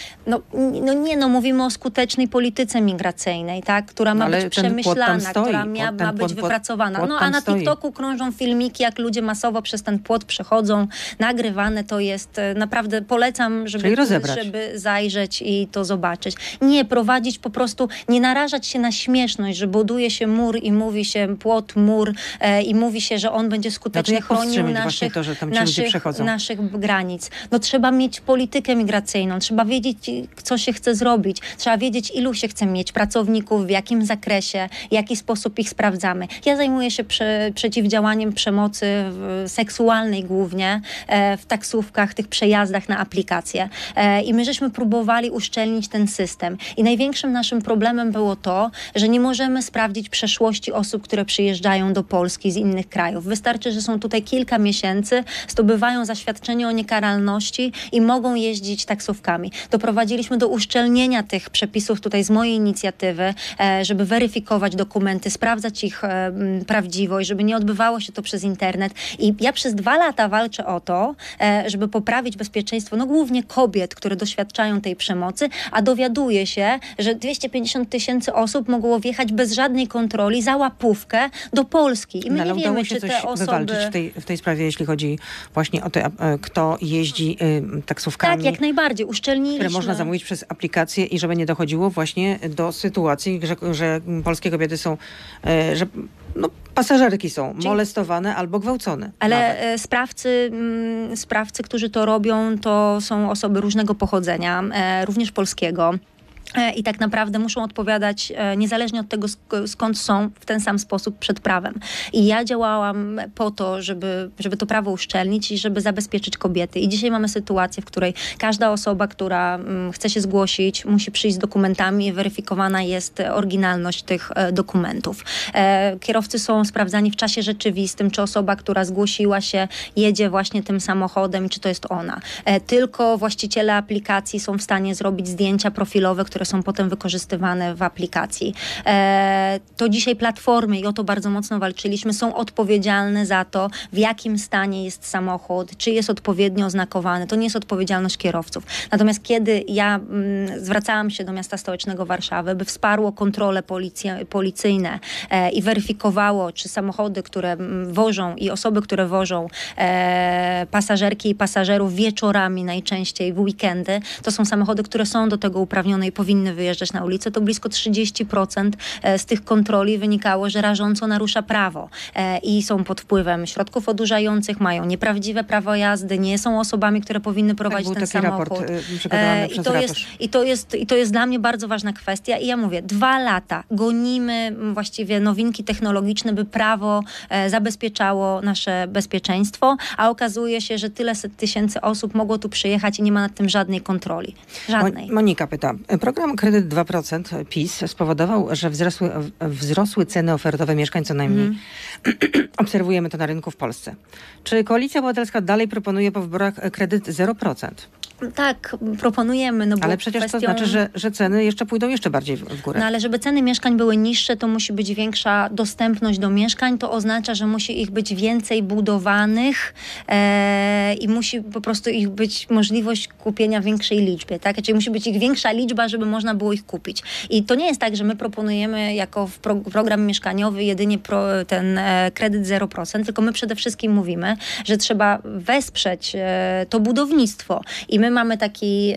mówimy o skutecznej polityce migracyjnej, tak, która ma ale być ten płot tam przemyślana, stoi. która Ten ma być płot wypracowana. tam A na stoi. TikToku krążą filmiki, jak ludzie masowo przez ten płot przechodzą, nagrywane to jest, naprawdę polecam, Czyli rozebrać. żeby zajrzeć i to zobaczyć. Nie prowadzić po prostu, nie narażać się na śmieszność, że buduje się mur i mówi się płot, mur i mówi się, że on będzie skutecznie jak chronił powstrzymać właśnie to, że tam ci ludzie przechodzą? naszych granic. No trzeba mieć politykę migracyjną, trzeba wiedzieć, co się chce zrobić, trzeba wiedzieć, ilu się chce mieć pracowników, w jakim zakresie, w jaki sposób ich sprawdzamy. Ja zajmuję się przeciwdziałaniem przemocy seksualnej głównie w taksówkach, tych przejazdach na aplikacje. I my żeśmy próbowali uszczelnić ten system. I największym naszym problemem było to, że nie możemy sprawdzić przeszłości osób, które przyjeżdżają do Polski z innych krajów. Wystarczy, że są tutaj kilka miesięcy, zdobywają zaświadczenie o niekaralności i mogą jeździć taksówkami. Doprowadziliśmy do uszczelnienia tych przepisów tutaj z mojej inicjatywy, żeby weryfikować dokumenty, sprawdzać ich prawdziwość, żeby nie odbywało się to przez internet. I ja przez 2 lata walczę o to, żeby poprawić bezpieczeństwo, no głównie kobiet, które doświadczają tej przemocy, a dowiaduję się, że 250 000 osób mogło wjechać bez żadnej kontroli za łapówkę do Polski. I my ale nie udało wiemy, się czy coś te osoby... wywalczyć w tej sprawie, jeśli chodzi właśnie o to, kto jeździ taksówkami. Tak, jak najbardziej. Uszczelniliśmy. Które można zamówić przez aplikację i żeby nie dochodziło właśnie do sytuacji, że polskie kobiety są, że pasażerki są molestowane albo gwałcone. Ale sprawcy, którzy to robią, to są osoby różnego pochodzenia, również polskiego. I tak naprawdę muszą odpowiadać niezależnie od tego, skąd są, w ten sam sposób przed prawem. I ja działałam po to, żeby to prawo uszczelnić i żeby zabezpieczyć kobiety. I dzisiaj mamy sytuację, w której każda osoba, która chce się zgłosić, musi przyjść z dokumentami i weryfikowana jest oryginalność tych dokumentów. Kierowcy są sprawdzani w czasie rzeczywistym, czy osoba, która zgłosiła się, jedzie właśnie tym samochodem, czy to jest ona. Tylko właściciele aplikacji są w stanie zrobić zdjęcia profilowe, które są potem wykorzystywane w aplikacji. To dzisiaj platformy, i o to bardzo mocno walczyliśmy, są odpowiedzialne za to, w jakim stanie jest samochód, czy jest odpowiednio oznakowany. To nie jest odpowiedzialność kierowców. Natomiast kiedy ja zwracałam się do miasta stołecznego Warszawy, by wsparło kontrole policyjne i weryfikowało, czy samochody, które wożą i osoby, które wożą pasażerki i pasażerów wieczorami najczęściej, w weekendy, to są samochody, które są do tego uprawnione i powinny wyjeżdżać na ulicę, to blisko 30% z tych kontroli wynikało, że rażąco narusza prawo i są pod wpływem środków odurzających, mają nieprawdziwe prawo jazdy, nie są osobami, które powinny prowadzić ten samochód. Był taki raport przygotowany przez ratusz. I to jest dla mnie bardzo ważna kwestia i ja mówię, 2 lata gonimy właściwie nowinki technologiczne, by prawo zabezpieczało nasze bezpieczeństwo, a okazuje się, że tyle set tysięcy osób mogło tu przyjechać i nie ma nad tym żadnej kontroli. Żadnej. Monika pyta. Program Kredyt 2% PiS spowodował, że wzrosły ceny ofertowe mieszkań co najmniej. Obserwujemy to na rynku w Polsce. Czy Koalicja Obywatelska dalej proponuje po wyborach kredyt 0%? Tak, proponujemy. No bo ale przecież to znaczy, że ceny jeszcze pójdą jeszcze bardziej w górę. No ale żeby ceny mieszkań były niższe, to musi być większa dostępność do mieszkań. To oznacza, że musi ich być więcej budowanych i musi po prostu ich być możliwość kupienia w większej liczbie. Tak? Czyli musi być ich większa liczba, żeby można było ich kupić. I to nie jest tak, że my proponujemy jako program mieszkaniowy jedynie ten kredyt 0%, tylko my przede wszystkim mówimy, że trzeba wesprzeć to budownictwo. I my mamy taki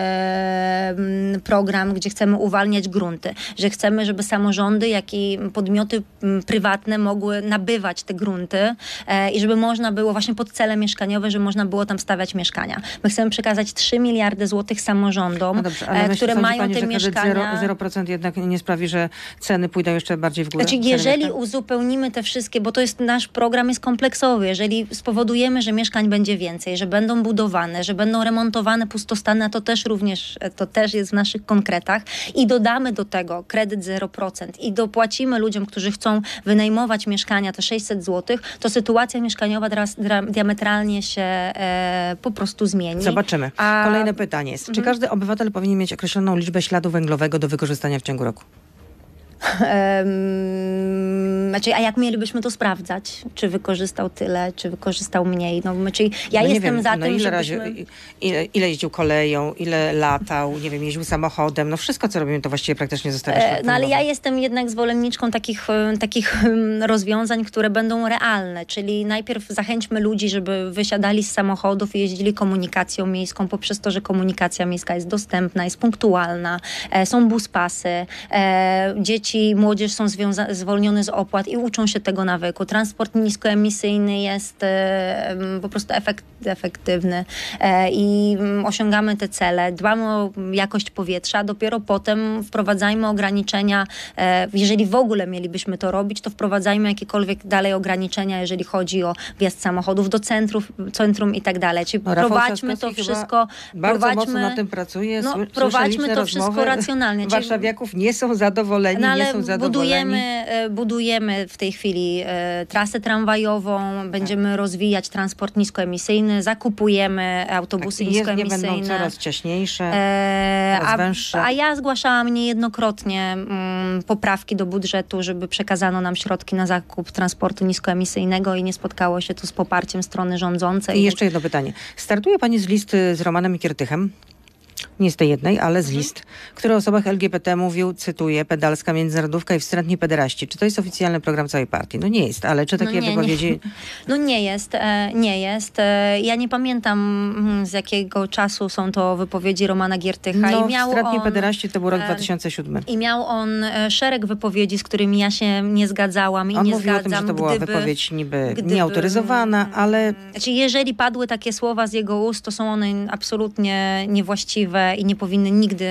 program, gdzie chcemy uwalniać grunty, że chcemy, żeby samorządy, jak i podmioty prywatne mogły nabywać te grunty i żeby można było właśnie pod cele mieszkaniowe, żeby można było tam stawiać mieszkania. My chcemy przekazać 3 miliardy złotych samorządom, no dobrze, ale które mają pani, te że mieszkania. 0% jednak nie sprawi, że ceny pójdą jeszcze bardziej w górę? Znaczy, jeżeli uzupełnimy te wszystkie, bo to jest nasz program jest kompleksowy, jeżeli spowodujemy, że mieszkań będzie więcej, że będą budowane, że będą remontowane pustostany, to też jest w naszych konkretach i dodamy do tego kredyt 0% i dopłacimy ludziom, którzy chcą wynajmować mieszkania te 600 zł, to sytuacja mieszkaniowa diametralnie się po prostu zmieni. Zobaczymy. Kolejne pytanie jest. Czy każdy obywatel powinien mieć określoną liczbę śladu węglowego do wykorzystania w ciągu roku? Znaczy, a jak mielibyśmy to sprawdzać? Czy wykorzystał tyle, czy wykorzystał mniej? Ja jestem za tym, żebyśmy... Ile jeździł koleją, ile latał, nie wiem, jeździł samochodem, no wszystko, co robimy, to właściwie praktycznie zostawia ślad No ale węglowy. ja jestem jednak zwolenniczką takich rozwiązań, które będą realne, czyli najpierw zachęćmy ludzi, żeby wysiadali z samochodów i jeździli komunikacją miejską poprzez to, że komunikacja miejska jest dostępna, jest punktualna, są buspasy, dzieci, młodzież są zwolnione z opłat i uczą się tego nawyku. Transport niskoemisyjny jest po prostu efektywny i osiągamy te cele. Dbamy o jakość powietrza, dopiero potem wprowadzajmy ograniczenia. Jeżeli w ogóle mielibyśmy to robić, to wprowadzajmy jakiekolwiek dalej ograniczenia, jeżeli chodzi o wjazd samochodów do centrum i tak dalej. Czyli prowadźmy to wszystko. Bardzo mocno na tym pracuje. Prowadźmy to wszystko racjonalnie. Warszawiaków nie są zadowoleni, ale nie są zadowoleni. Budujemy w tej chwili trasę tramwajową, będziemy rozwijać transport niskoemisyjny, zakupujemy autobusy niskoemisyjne. Nie będą coraz ciaśniejsze, coraz węższe. A ja zgłaszałam niejednokrotnie poprawki do budżetu, żeby przekazano nam środki na zakup transportu niskoemisyjnego i nie spotkało się to z poparciem strony rządzącej. I jeszcze jedno pytanie. Startuje pani z listy z Romanem Giertychem? Nie z tej jednej, ale z list, który o osobach LGBT mówił, cytuję, pedalska międzynarodówka i wstrętni pederaści. Czy to jest oficjalny program całej partii? No nie jest, ale czy takie wypowiedzi... No nie jest. Ja nie pamiętam, z jakiego czasu są to wypowiedzi Romana Giertycha. No, wstrętni pederaści to był rok 2007. I miał on szereg wypowiedzi, z którymi ja się nie zgadzałam i on nie mówił zgadzam. o tym, że to była wypowiedź niby nieautoryzowana, ale... Znaczy, jeżeli padły takie słowa z jego ust, to są one absolutnie niewłaściwe i nie powinny nigdy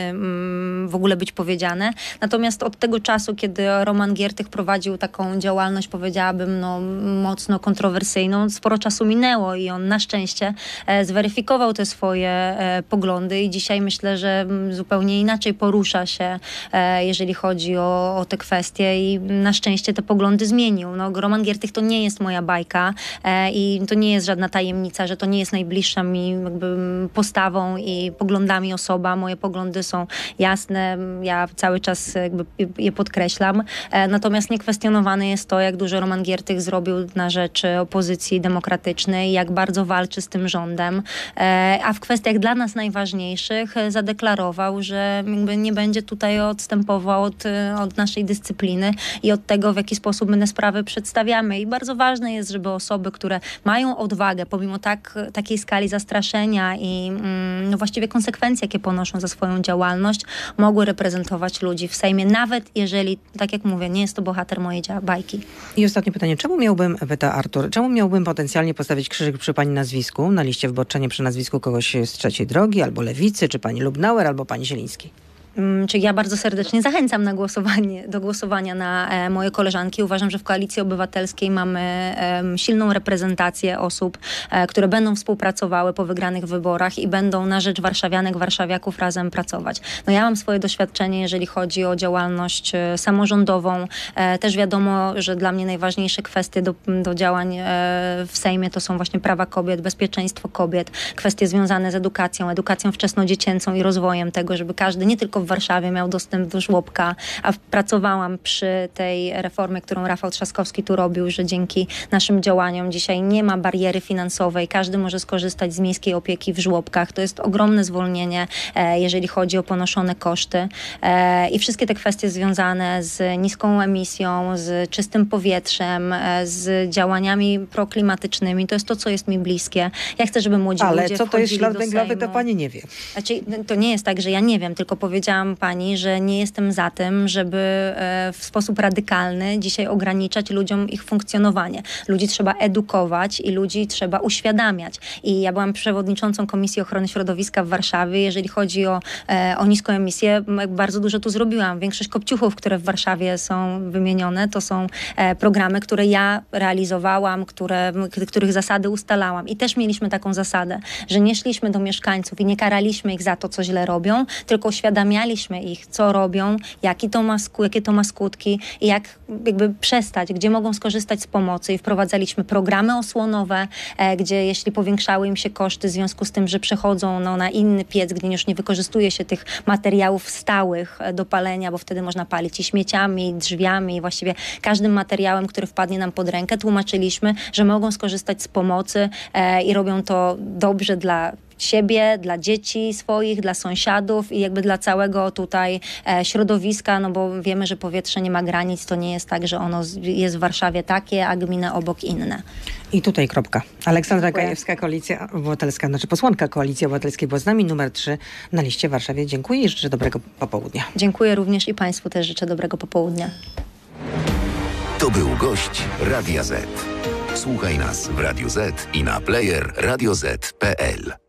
w ogóle być powiedziane. Natomiast od tego czasu, kiedy Roman Giertych prowadził taką działalność, powiedziałabym, mocno kontrowersyjną, sporo czasu minęło i on na szczęście zweryfikował te swoje poglądy i dzisiaj myślę, że zupełnie inaczej porusza się, jeżeli chodzi o te kwestie i na szczęście te poglądy zmienił. Roman Giertych to nie jest moja bajka i to nie jest żadna tajemnica, że to nie jest najbliższa mi jakby postawą i poglądami osoba. Moje poglądy są jasne, ja cały czas jakby je podkreślam. Natomiast niekwestionowane jest to, jak dużo Roman Giertych zrobił na rzecz opozycji demokratycznej, jak bardzo walczy z tym rządem. A w kwestiach dla nas najważniejszych zadeklarował, że jakby nie będzie tutaj odstępował od naszej dyscypliny i od tego, w jaki sposób my te sprawy przedstawiamy. I bardzo ważne jest, żeby osoby, które mają odwagę, pomimo takiej skali zastraszenia i właściwie konsekwencji, jakie ponoszą za swoją działalność, mogły reprezentować ludzi w Sejmie, nawet jeżeli, tak jak mówię, nie jest to bohater mojej bajki. I ostatnie pytanie. Pyta Artur, czemu miałbym potencjalnie postawić krzyżyk przy pani nazwisku, na liście wyborczej, nie przy nazwisku kogoś z Trzeciej Drogi, albo Lewicy, czy pani Lubnauer, albo pani Zieliński? Czyli ja bardzo serdecznie zachęcam do głosowania na moje koleżanki. Uważam, że w Koalicji Obywatelskiej mamy silną reprezentację osób, które będą współpracowały po wygranych wyborach i będą na rzecz warszawianek, warszawiaków razem pracować. Ja mam swoje doświadczenie, jeżeli chodzi o działalność samorządową. Też wiadomo, że dla mnie najważniejsze kwestie do działań w Sejmie to są właśnie prawa kobiet, bezpieczeństwo kobiet, kwestie związane z edukacją wczesnodziecięcą i rozwojem tego, żeby każdy, nie tylko w Warszawie, miał dostęp do żłobka, a pracowałam przy tej reformie, którą Rafał Trzaskowski tu robił, że dzięki naszym działaniom dzisiaj nie ma bariery finansowej, każdy może skorzystać z miejskiej opieki w żłobkach. To jest ogromne zwolnienie, jeżeli chodzi o ponoszone koszty i wszystkie te kwestie związane z niską emisją, z czystym powietrzem, z działaniami proklimatycznymi, to jest to, co jest mi bliskie. Ja chcę, żeby młodzi ludzie wchodzili do Sejmu. Ale co to jest ślad węglowy, to pani nie wie. Znaczy, to nie jest tak, że ja nie wiem, tylko powiedziałam pani, że nie jestem za tym, żeby w sposób radykalny dzisiaj ograniczać ludziom ich funkcjonowanie. Ludzi trzeba edukować i ludzi trzeba uświadamiać. I ja byłam przewodniczącą Komisji Ochrony Środowiska w Warszawie. Jeżeli chodzi o niską emisję, bardzo dużo tu zrobiłam. Większość kopciuchów, które w Warszawie są wymienione, to są programy, które ja realizowałam, których zasady ustalałam. I też mieliśmy taką zasadę, że nie szliśmy do mieszkańców i nie karaliśmy ich za to, co źle robią, tylko uświadamialiśmy Udowadnialiśmy ich, co robią, jakie to ma skutki i jak jakby przestać, gdzie mogą skorzystać z pomocy i wprowadzaliśmy programy osłonowe, gdzie jeśli powiększały im się koszty w związku z tym, że przechodzą na inny piec, gdzie już nie wykorzystuje się tych materiałów stałych do palenia, bo wtedy można palić i śmieciami, i drzwiami, i właściwie każdym materiałem, który wpadnie nam pod rękę, tłumaczyliśmy, że mogą skorzystać z pomocy i robią to dobrze dla siebie, dla dzieci swoich, dla sąsiadów i jakby dla całego tutaj środowiska, no bo wiemy, że powietrze nie ma granic, to nie jest tak, że ono jest w Warszawie takie, a gminy obok inne. I tutaj kropka. Aleksandra Gajewska, Koalicja Obywatelska, znaczy posłanka Koalicji Obywatelskiej była z nami, numer 3 na liście w Warszawie. Dziękuję i życzę dobrego popołudnia. Dziękuję również i Państwu też życzę dobrego popołudnia. To był gość Radia Z. Słuchaj nas w Radio Z i na player radioz.pl.